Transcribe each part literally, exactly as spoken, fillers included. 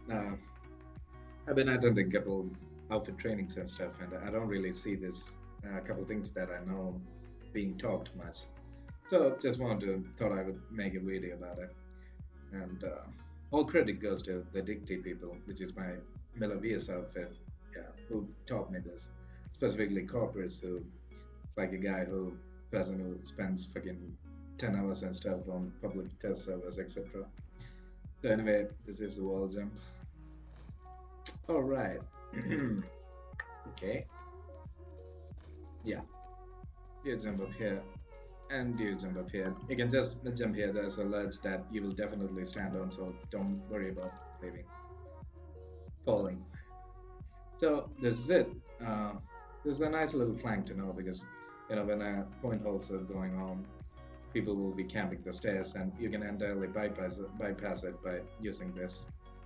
uh, I've been attending a couple outfit trainings and stuff, and I don't really see this a uh, couple things that I know being talked much. So just wanted to thought I would make a video about it. And uh, all credit goes to the Dicty people, which is my Milavius outfit, yeah, who taught me this. Specifically corporates who like a guy who person who spends fucking ten hours and stuff on public test servers, et cetera. So anyway, this is the wall jump. All right. Okay. Yeah. You jump up here, and you jump up here. You can just jump here. There's a ledge that you will definitely stand on, so don't worry about leaving, falling. So this is it. Uh, this is a nice little flank to know because you know when a point holes are going on, people will be camping the stairs, and you can entirely bypass it, bypass it by using this.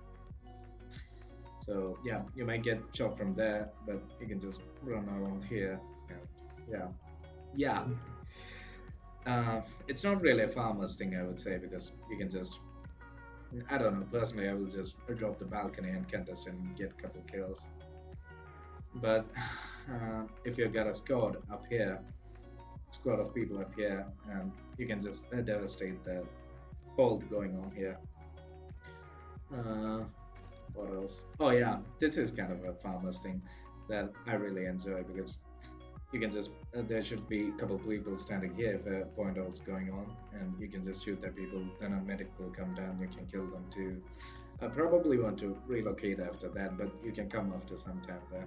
So yeah, you might get shot from there, but you can just run around here. And yeah, yeah. Uh, it's not really a farmer's thing, I would say, because you can just. I don't know. Personally, I will just drop the balcony and contest and get a couple kills. But uh, if you've got a squad up here, squad of people up here, and you can just uh, devastate the hold going on here. Uh, what else? Oh yeah, this is kind of a farmer's thing that I really enjoy because you can just uh, there should be a couple people standing here if a point out's going on, and you can just shoot their people. Then a medic will come down. You can kill them too. I probably want to relocate after that, but you can come after some time there.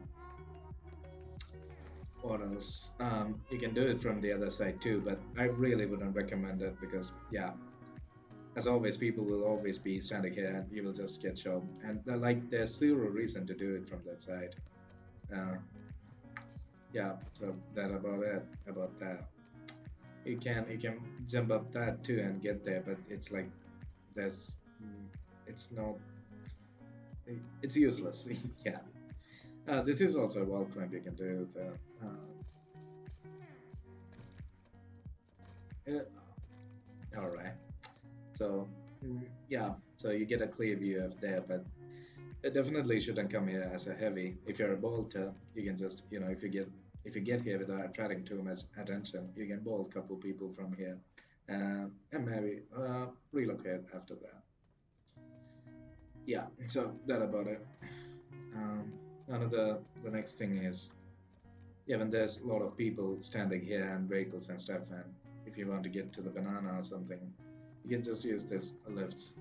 What else? Um, you can do it from the other side too, but I really wouldn't recommend it because, yeah, as always, people will always be standing here and you will just get shot. And uh, like, there's zero reason to do it from that side. Uh, yeah, so that about it about that. You can you can jump up that too and get there, but it's like there's mm, it's not it's useless. Yeah. Uh, this is also a wall climb you can do. The, uh, uh, all right. So mm, yeah, so you get a clear view of there, but it definitely shouldn't come here as a heavy. If you're a bolter, you can just you know if you get if you get here without attracting too much attention, you can bolt a couple people from here, uh, and maybe uh, relocate after that. Yeah, so that about it. Um, another the next thing is yeah, when there's a lot of people standing here and vehicles and stuff, and if you want to get to the banana or something, you can just use this lifts.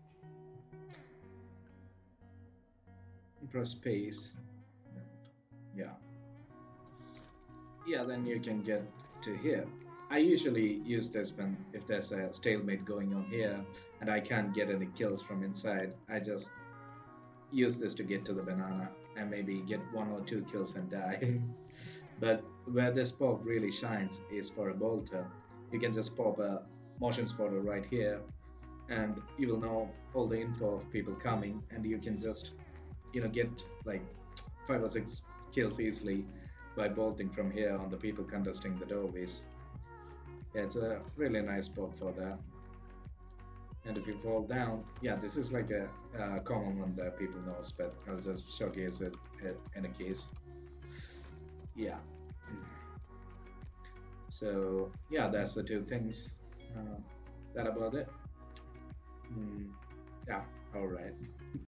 Press space. And yeah, yeah, then you can get to here. I usually use this when if there's a stalemate going on here and I can't get any kills from inside. I just use this to get to the banana and maybe get one or two kills and die. But where this pop really shines is for a bolter. You can just pop a motion spotter right here, and you will know all the info of people coming, and you can just, you know, get like five or six kills easily by bolting from here on the people contesting the doorways. Yeah, it's a really nice spot for that. And if you fall down, yeah, this is like a, a common one that people knows, but I'll just showcase it in a case. Yeah. So yeah, that's the two things. Uh, that about it. Mm, yeah. All right.